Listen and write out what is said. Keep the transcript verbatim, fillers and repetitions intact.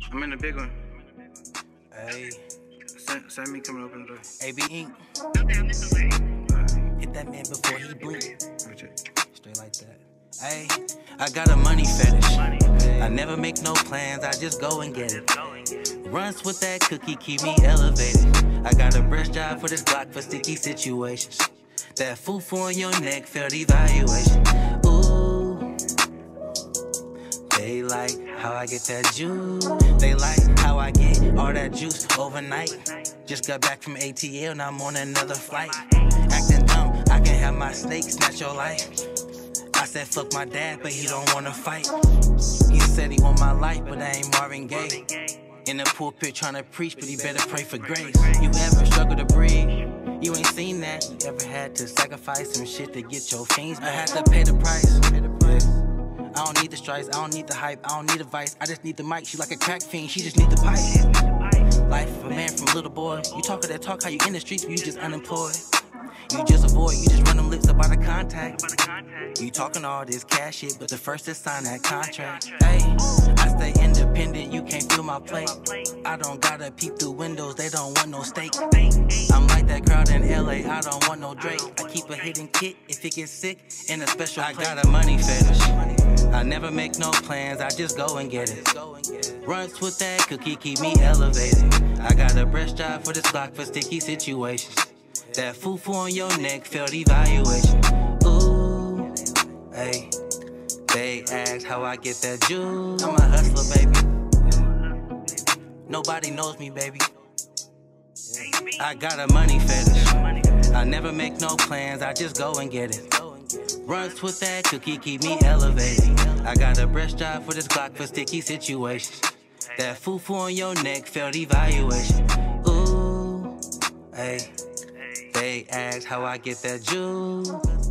I'm in the big one. Hey. Send, send me coming open the door. A B Ink. Hit that man before he blink. Straight like that. Hey, I got a money fetish. I never make no plans, I just go and get it. Runs with that cookie, keep me elevated. I got a breast job for this block for sticky situations. That fufu on your neck, failed evaluation. Ooh, they like how I get that juice. They like how I get all that juice overnight. Just got back from A T L, now I'm on another flight. Acting dumb, I can have my snake snatch your life. I said fuck my dad, but he don't wanna fight. He said he want my life, but I ain't Marvin Gaye. In the pulpit tryna preach, but he better pray for grace. You ever struggle to breathe? You ain't seen that. You ever had to sacrifice some shit to get your fiends? I had to pay the price. I don't need the stripes, I don't need the hype, I don't need advice. I just need the mic. She like a crack fiend, she just need the pipe. Life of a man from little boy. You talk of that talk, how you in the streets, but you just unemployed. You just avoid, you just run them lips up out of contact. You talking all this cash shit, but the first to sign that contract. Hey, I stay independent, you can't feel my plate. I don't gotta peep through windows, they don't want no steak. I'm like that crowd in L A, I don't want no Drake. I keep a hidden kit if it gets sick in a special plate. I got a money fetish. I never make no plans, I just go and get it. Runs with that cookie, keep me elevated. I got a breast job for this block for sticky situations. That fufu on your neck, failed evaluation. Ooh, hey, they ask how I get that juice. I'm a hustler, baby. Nobody knows me, baby. I got a money fetish. I never make no plans, I just go and get it. Runs with that cookie, keep me elevated. I got a breast job for this Glock for sticky situations. That fufu on your neck, failed evaluation. Ooh, hey. They ask how I get that juice.